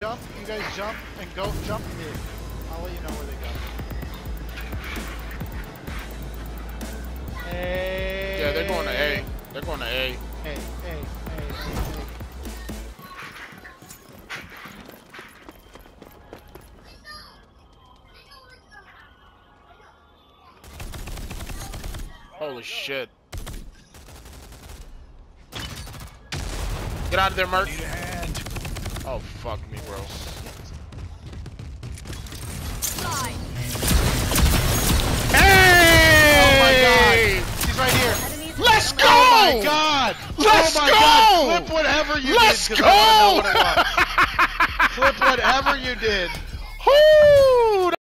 jump. You guys jump and go jump mid. I'll let you know where they go. Hey. Yeah, they're going to A. They're going to A. Hey. Holy shit. Get out of there, Merc. Need a hand. Oh, fuck me, bro. Hey! Oh my god. She's right here. Let's go! Oh my god. Let's oh my go! god. Flip whatever you Let's did. go! I don't know what it was. Flip whatever you did. Woo!